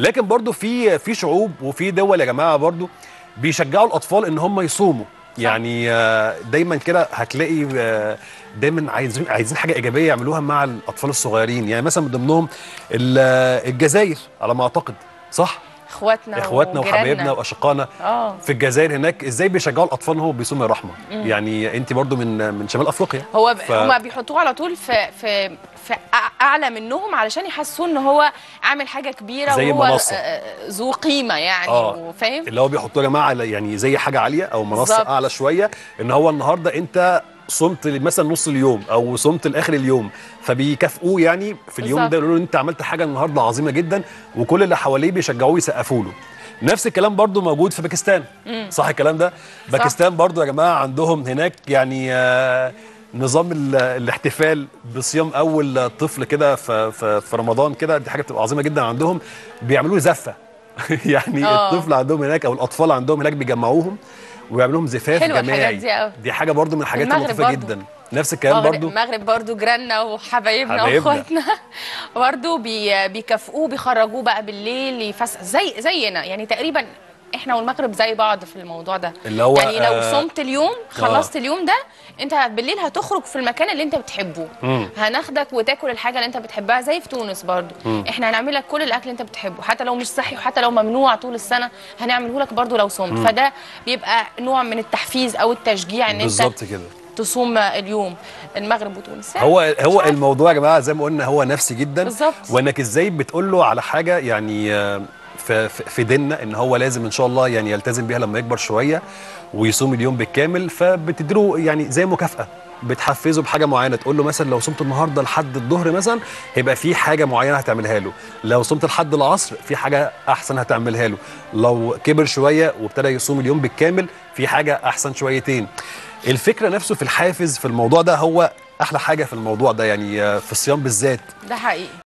لكن برضو في شعوب وفي دول يا جماعه برضو بيشجعوا الاطفال ان هم يصوموا. يعني دايما كده هتلاقي دايما عايزين حاجه ايجابيه يعملوها مع الاطفال الصغيرين. يعني مثلا من ضمنهم الجزائر على ما اعتقد، صح؟ اخواتنا وحبايبنا واشقائنا في الجزائر هناك ازاي بيشجعوا الاطفال هو بيصوم الرحمه. يعني انت برضو من شمال افريقيا. هما بيحطوه على طول في اعلى منهم علشان يحسوه ان هو عامل حاجه كبيره زي وهو منصة. ذو قيمه يعني. وفاهم اللي هو بيحطوه يا جماعه يعني زي حاجه عاليه او منصه بالزبط. اعلى شويه، ان هو النهارده انت صمت مثلا نص اليوم او صمت لاخر اليوم، فبيكافئوه يعني في اليوم بالزبط. ده يقولوا له انت عملت حاجه النهارده عظيمه جدا، وكل اللي حواليه بيشجعوه يسقفوا له. نفس الكلام برضو موجود في باكستان. صح الكلام ده؟ صح. باكستان برضو يا جماعه عندهم هناك يعني نظام الاحتفال بصيام اول طفل كده في رمضان كده، دي حاجه بتبقى عظيمه جدا عندهم. بيعملوا زفه يعني الطفل عندهم هناك او الاطفال عندهم هناك بيجمعوهم ويعملوا لهم زفاف جماعي. دي حاجه برضو من الحاجات اللطيفه جدا. نفس الكلام برضو المغرب برضو جيراننا وحبايبنا واخواتنا برضو بيكافئوه بيخرجوه بقى بالليل يفسح زينا يعني تقريبا. احنا والمغرب زي بعض في الموضوع ده، اللي هو يعني لو صمت اليوم خلصت اليوم ده انت بالليل هتخرج في المكان اللي انت بتحبه. هناخدك وتاكل الحاجه اللي انت بتحبها زي في تونس برضو. احنا هنعمل لك كل الاكل اللي انت بتحبه حتى لو مش صحي وحتى لو ممنوع طول السنه هنعمله لك برضو لو صمت. فده بيبقى نوع من التحفيز او التشجيع ان بالظبط كده تصوم اليوم. المغرب وتونس هو الموضوع يا جماعه زي ما قلنا هو نفسي جدا بالظبط. وانك ازاي بتقول له على حاجه يعني في ديننا ان هو لازم ان شاء الله يعني يلتزم بيها لما يكبر شويه ويصوم اليوم بالكامل، فبتديله يعني زي مكافاه، بتحفزه بحاجه معينه. تقول له مثلا لو صمت النهارده لحد الظهر مثلا هيبقى في حاجه معينه هتعملها له، لو صمت لحد العصر في حاجه احسن هتعملها له، لو كبر شويه وابتدى يصوم اليوم بالكامل في حاجه احسن شويتين. الفكره نفسه في الحافز في الموضوع ده هو احلى حاجه في الموضوع ده يعني في الصيام بالذات. ده حقيقي.